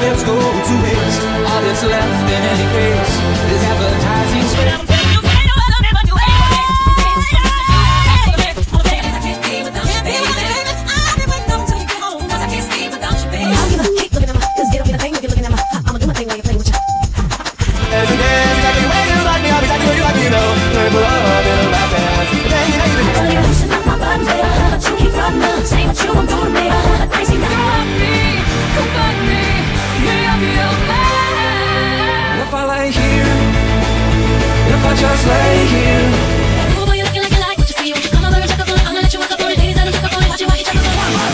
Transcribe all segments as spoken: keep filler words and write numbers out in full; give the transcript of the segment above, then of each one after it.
benefits go to waste. All that's left in any case is advertising space. Just lay here. Oh, boy, you looking like you like what you see. I'm a bird, check up on. I'm gonna let you walk up on the ladies and check up on. Watch you, watch you, check up on. I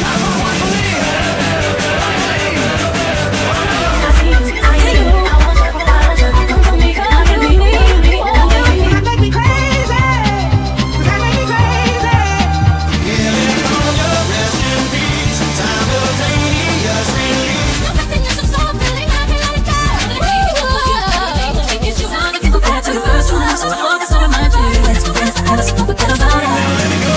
see you, I hear you. I want you, I want you. Come to me, come to me. That make me crazy. That make me crazy. Feeling on your rest in peace. Simultaneous release. No passing you some soul, feeling happy like a child. Get you on, get back to the first one. So I hope that's what I might do. Let's go dance, I just don't forget about it. Now let me go.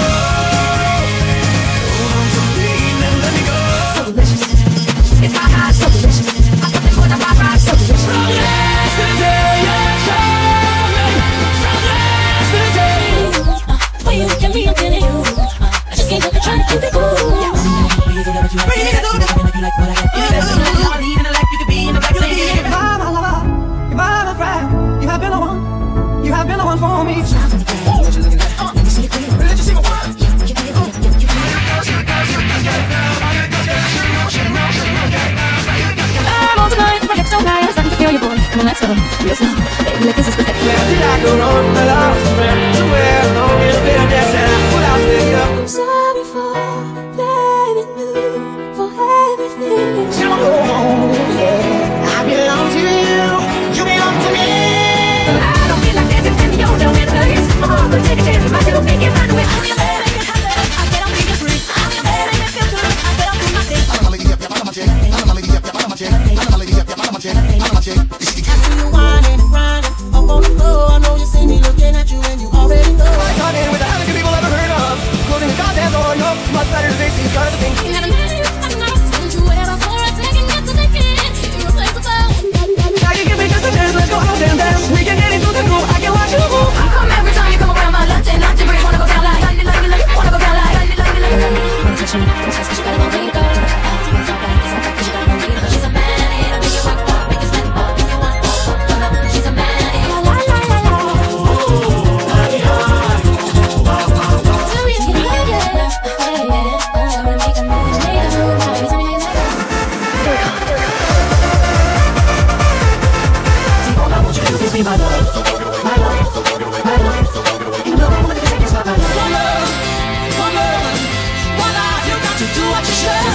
Hold on to me, now let me go. So delicious, it's hot, hot, so delicious. I put them on the rock, rock, so delicious. From yesterday, you're charming. From yesterday. When you look at me, I'm feeling you. I just can't help it, trying to keep it cool. When you do that, what you like, you like, you like what I got. You better know you are leading the life you could be in the back. You're my lover, you're my friend. You have been the one. You have been the one for me. What you looking at? Uh, let me see you clean. Let you see my one. I'm on tonight. My hips don't lie. I'm starting to feel your boy. Come on, let's go. Real slow. Baby, like this is perfect. Left it like a road. My love's friend. To where I know it's been that time. What I'll stay up. I'm sorry for letting you for everything. So yeah, I belong to you. You belong to me. I don't feel like dancing when you don't know it place. My heart will take a chance. My little make it find a way. I'm your man, make it happen. I get on, make it free. I'm your man, make it feel good. I get on, do my thing. I'm a lady, yep, yep, I'm a chick. I'm a lady, yep, yep, I'm a chick. I'm a lady, yep, yep, I'm a chick. I'm a chick. I see you whining and grinding up on the floor. I know you see me looking at you and you already know. I got in with the hottest people ever heard of. Closing the goddamn door, no, it's much better to face these kinds of things. You're not a man, you're not a nice. Don't you ever for a second get to the kid. You're replaceable. I can give me just a chance, let's go out and dance. We can get into the groove, I can watch you move. I come every time you come around my lunch and not to break. Wanna go down like, like, like, like, wanna go down like, like, like, like, like. Wanna touch me, come fast, cause you got a long way to go. Wanna drop back, it's like, cause you got a long way to go. She's a man, it'll make you work, make you spend all you want. She's a man, it'll la, la, la, la. So we can get it, hey, I'm gonna make a move, make a move, every time you make it. Give me my love, my love, my love. You know I'm gonna take this my love. One love, one love, one life. You got to do what you should.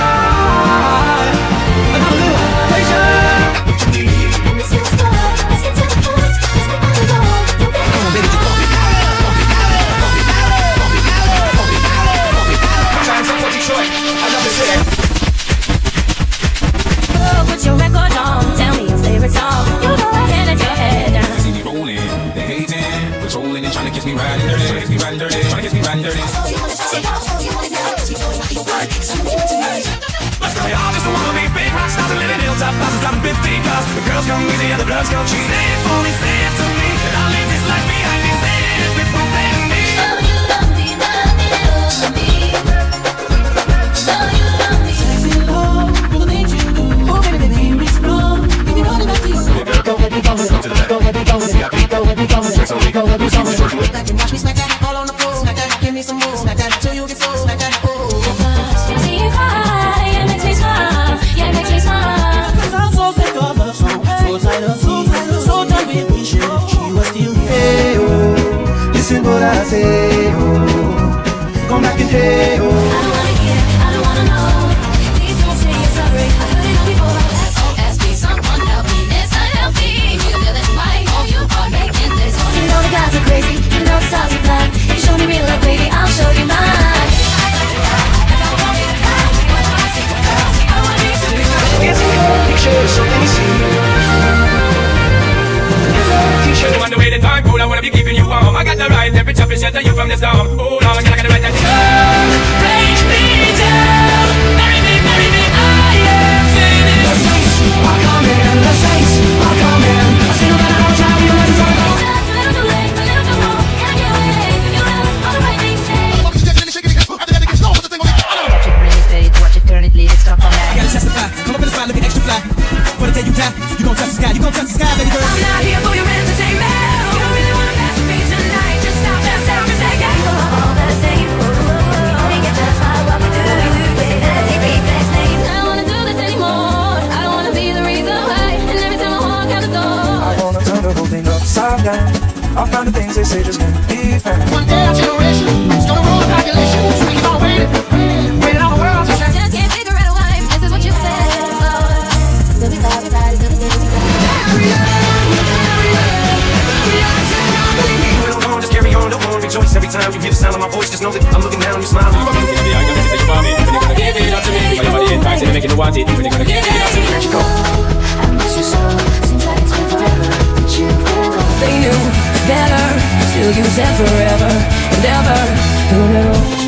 Another little patient. What you need? Let me see what's going on. Let's get to the point. Let's get on the road. Come on, baby, just pump it, pump it, pump it, pump it, pump it, pump it, pump it. I'm trying to support Detroit. I love it there. Oh, put your record on. Tell me your favorite song. You know I can't let your head down. See me rolling, they hating, patrolling and trying to kiss me riding dirty, trying to kiss me riding dirty, trying to kiss me riding dirty. Let's go, y'all just wanna be big rock stars and living hilltop houses, driving fifty cars. The girls come easy and the bloods come cheap. Say it for me, say it to me, and I'll leave this life behind me. Say it before saying me. Oh, you love me, love me, love me. Oh, you love me. Sexy love, all the things you do. Oh, baby, baby, give me strong. Give me all the back to you. Go ahead, be going. Go ahead, be going. Go ahead, be going. Go ahead, be going. Like you watch me smack that all on the floor. Smack that, give me some more. Smack that till you get so. Smack that, oh. You see you cry, it makes me smile. Yeah, it makes me smile. Cause I'm so sick of her song. So tired of me, so done with wishing she was still here. Hey, oh, listen what I say, oh. Come back and hey, oh. I don't wanna hear, I don't wanna know. Please don't say you're sorry. I heard it all before. S O S be someone help me. It's not healthy. You feel this way, oh, you are making this. You know the guys are crazy, you know the stars are black. You show me real love, baby, I'll show you mine. So let me see. On the way the time cold, I wanna be keeping you warm. I got the right temperature to shelter you from the storm. Hold on, I got the right temperature. Break me down, marry me, marry me. I am finished. sky, you gon' touch the sky, baby girl. I'm not here for your entertainment. You really wanna mess with me tonight? Just stop that sound and say yeah. You're all the same. Only get just by what we do. This is a T V flex name. I don't wanna do this anymore. I don't wanna be the reason why. And every time I walk out the door, I wanna turn the whole thing upside down. I'll find the things they say just can't be found. One day our generation is gonna rule the population. So we keep on waiting, waiting on the world to change. just can't figure out a wife. This is what you said. Still be fly, be fly, still be dancing. Just carry on, don't wanna rejoice every time you hear the sound of my voice. Just know that I'm looking down, you're smiling. When you're gonna give it up to me? Everybody invites you to make it want it. When you're gonna give it up to me? Let you go. I miss you so. Seems like it's been forever. But you will go. They knew better. Still you said forever and ever. Who knew?